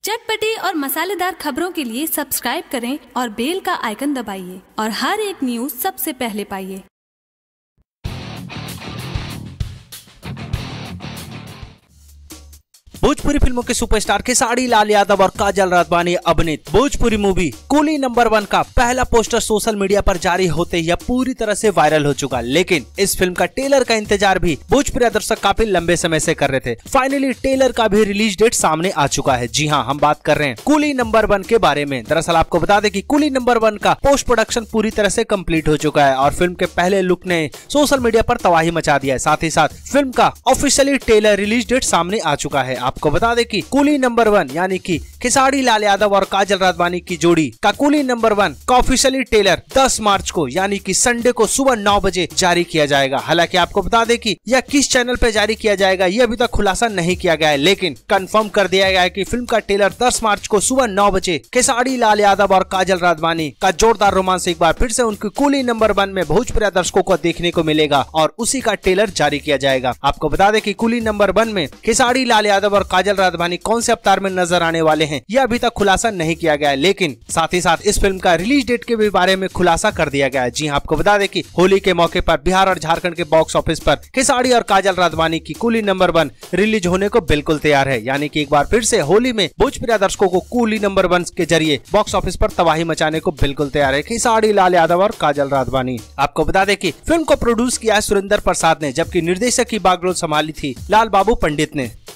चटपटी और मसालेदार खबरों के लिए सब्सक्राइब करें और बेल का आइकन दबाइए और हर एक न्यूज़ सबसे पहले पाइए। भोजपुरी फिल्मों के सुपरस्टार खेसारी लाल यादव और काजल राघवानी अभिनीत भोजपुरी मूवी कूली नंबर 1 का पहला पोस्टर सोशल मीडिया पर जारी होते ही पूरी तरह से वायरल हो चुका। लेकिन इस फिल्म का ट्रेलर का इंतजार भी भोजपुरी दर्शक काफी लंबे समय से कर रहे थे। फाइनली ट्रेलर का भी रिलीज डेट सामने आ चुका है। जी हाँ, हम बात कर रहे हैं कूली नंबर 1 के बारे में। दरअसल आपको बता दें कि कूली नंबर 1 का पोस्ट प्रोडक्शन पूरी तरह से कंप्लीट हो चुका है और फिल्म के पहले लुक ने सोशल मीडिया पर तबाही मचा दिया है। साथ ही साथ फिल्म का ऑफिशियली ट्रेलर रिलीज डेट सामने आ चुका है। आपको बता दें कि कूली नंबर 1 यानी कि खेसारी लाल यादव और काजल राघवानी की जोड़ी का कूली नंबर 1 का ऑफिशियली ट्रेलर 10 मार्च को यानी कि संडे को सुबह 9 बजे जारी किया जाएगा। हालांकि आपको बता दें कि यह किस चैनल पर जारी किया जाएगा यह अभी तक खुलासा नहीं किया गया है, लेकिन कंफर्म कर दिया गया है कि फिल्म का ट्रेलर 10 मार्च को सुबह 9 बजे खेसारी लाल यादव और काजल राघवानी का जोरदार रोमांस एक बार फिर से उनकी कूली नंबर 1 में भोजपुरी दर्शकों को देखने को मिलेगा और उसी का ट्रेलर जारी किया जाएगा। आपको बता दें कि कूली नंबर 1 में खेसारी लाल यादव और काजल राघवानी कौन से अवतार में नजर आने वाले हैं यह अभी तक खुलासा नहीं किया गया है, लेकिन साथ ही साथ इस फिल्म का रिलीज डेट के भी बारे में खुलासा कर दिया गया है। जी हाँ, आपको बता दें कि होली के मौके पर बिहार और झारखंड के बॉक्स ऑफिस पर खेसारी और काजल राघवानी की कूली नंबर 1 रिलीज होने को बिल्कुल तैयार है। यानी कि एक बार फिर से होली में भोजपुरी दर्शकों को कूली नंबर 1 के जरिए बॉक्स ऑफिस पर तबाही मचाने को बिल्कुल तैयार है खेसारी लाल यादव और काजल राघवानी। आपको बता दें कि फिल्म को प्रोड्यूस किया है सुरेंद्र प्रसाद ने, जबकि निर्देशक की बागडोर संभाली थी लाल बाबू पंडित ने।